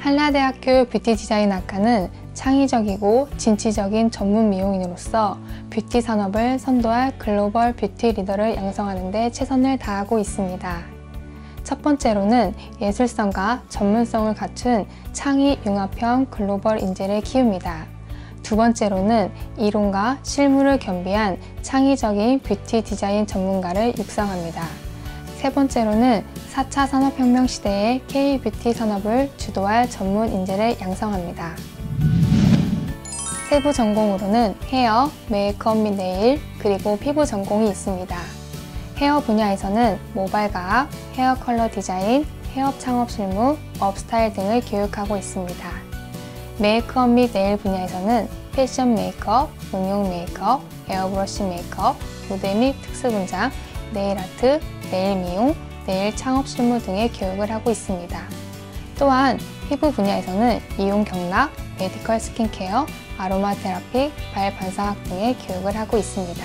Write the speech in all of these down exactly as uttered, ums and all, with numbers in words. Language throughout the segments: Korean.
한라대학교 뷰티 디자인 학과는 창의적이고 진취적인 전문 미용인으로서 뷰티 산업을 선도할 글로벌 뷰티 리더를 양성하는 데 최선을 다하고 있습니다. 첫 번째로는 예술성과 전문성을 갖춘 창의 융합형 글로벌 인재를 키웁니다. 두 번째로는 이론과 실무를 겸비한 창의적인 뷰티 디자인 전문가를 육성합니다. 세 번째로는 사 차 산업혁명 시대의 K-뷰티 산업을 주도할 전문 인재를 양성합니다. 세부 전공으로는 헤어, 메이크업 및 네일, 그리고 피부 전공이 있습니다. 헤어 분야에서는 모발 과학, 헤어 컬러 디자인, 헤어 창업 실무, 업스타일 등을 교육하고 있습니다. 메이크업 및 네일 분야에서는 패션 메이크업, 응용 메이크업, 에어브러쉬 메이크업, 모델 및 특수 분장, 네일 아트, 네일 미용, 네일 창업 실무 등의 교육을 하고 있습니다. 또한 피부 분야에서는 미용 경락, 메디컬 스킨케어, 아로마 테라피, 발 반사학 등의 교육을 하고 있습니다.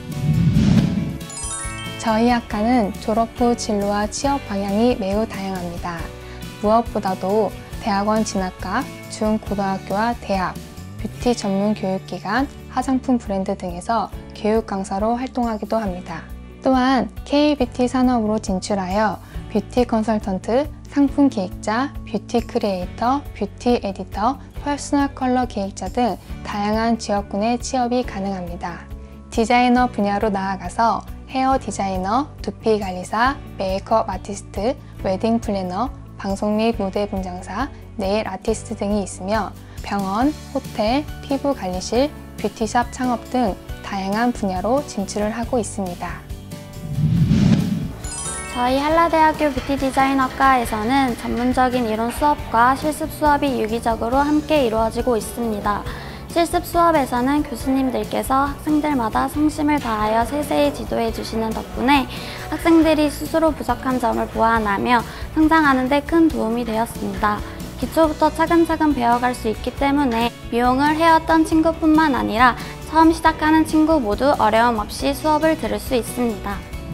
저희 학과는 졸업 후 진로와 취업 방향이 매우 다양합니다. 무엇보다도 대학원 진학과, 중, 고등학교와 대학, 뷰티 전문 교육기관, 화장품 브랜드 등에서 교육 강사로 활동하기도 합니다. 또한 K-뷰티 산업으로 진출하여 뷰티 컨설턴트, 상품 기획자, 뷰티 크리에이터, 뷰티 에디터, 퍼스널 컬러 기획자 등 다양한 지역군의 취업이 가능합니다. 디자이너 분야로 나아가서 헤어 디자이너, 두피 관리사, 메이크업 아티스트, 웨딩 플래너, 방송 및 무대 분장사, 네일 아티스트 등이 있으며 병원, 호텔, 피부 관리실, 뷰티샵 창업 등 다양한 분야로 진출을 하고 있습니다. 저희 한라대학교 뷰티 디자인학과에서는 전문적인 이론 수업과 실습 수업이 유기적으로 함께 이루어지고 있습니다. 실습 수업에서는 교수님들께서 학생들마다 성심을 다하여 세세히 지도해 주시는 덕분에 학생들이 스스로 부족한 점을 보완하며 성장하는 데 큰 도움이 되었습니다. 기초부터 차근차근 배워갈 수 있기 때문에 미용을 해왔던 친구뿐만 아니라 처음 시작하는 친구 모두 어려움 없이 수업을 들을 수 있습니다.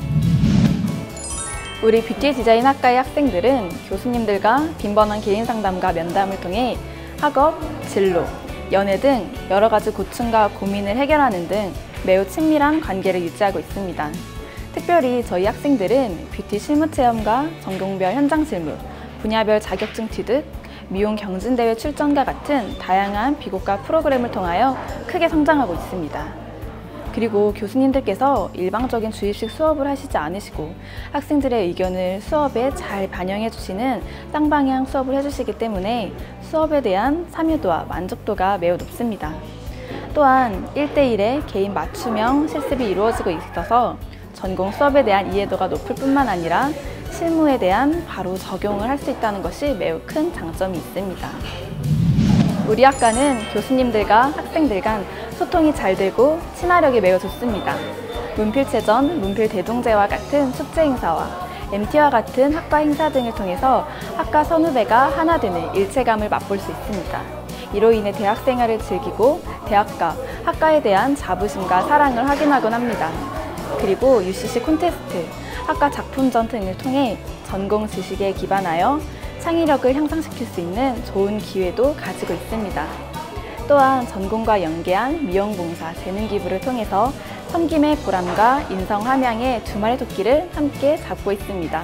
우리 뷰티 디자인 학과의 학생들은 교수님들과 빈번한 개인 상담과 면담을 통해 학업, 진로, 연애 등 여러 가지 고충과 고민을 해결하는 등 매우 친밀한 관계를 유지하고 있습니다. 특별히 저희 학생들은 뷰티 실무 체험과 전공별 현장 실무, 분야별 자격증 취득, 미용 경진대회 출전과 같은 다양한 비교과 프로그램을 통하여 크게 성장하고 있습니다. 그리고 교수님들께서 일방적인 주입식 수업을 하시지 않으시고 학생들의 의견을 수업에 잘 반영해 주시는 쌍방향 수업을 해주시기 때문에 수업에 대한 참여도와 만족도가 매우 높습니다. 또한 일 대일의 개인 맞춤형 실습이 이루어지고 있어서 전공 수업에 대한 이해도가 높을 뿐만 아니라 실무에 대한 바로 적용을 할 수 있다는 것이 매우 큰 장점이 있습니다. 우리 학과는 교수님들과 학생들 간 소통이 잘 되고 친화력이 매우 좋습니다. 문필체전, 문필대동제와 같은 축제 행사와 엠티와 같은 학과 행사 등을 통해서 학과 선후배가 하나 되는 일체감을 맛볼 수 있습니다. 이로 인해 대학생활을 즐기고 대학과, 학과에 대한 자부심과 사랑을 확인하곤 합니다. 그리고 유씨씨 콘테스트, 학과 작품전 등을 통해 전공 지식에 기반하여 창의력을 향상시킬 수 있는 좋은 기회도 가지고 있습니다. 또한 전공과 연계한 미용봉사 재능기부를 통해서 섬김의 보람과 인성 함양의 주말의 토끼를 함께 잡고 있습니다.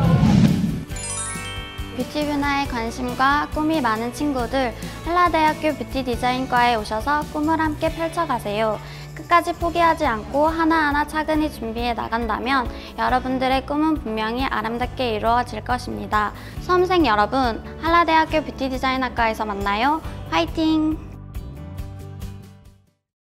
뷰티 분야에 관심과 꿈이 많은 친구들, 한라대학교 뷰티 디자인과에 오셔서 꿈을 함께 펼쳐가세요. 끝까지 포기하지 않고 하나하나 차근히 준비해 나간다면 여러분들의 꿈은 분명히 아름답게 이루어질 것입니다. 수험생 여러분, 한라대학교 뷰티 디자인학과에서 만나요. 화이팅!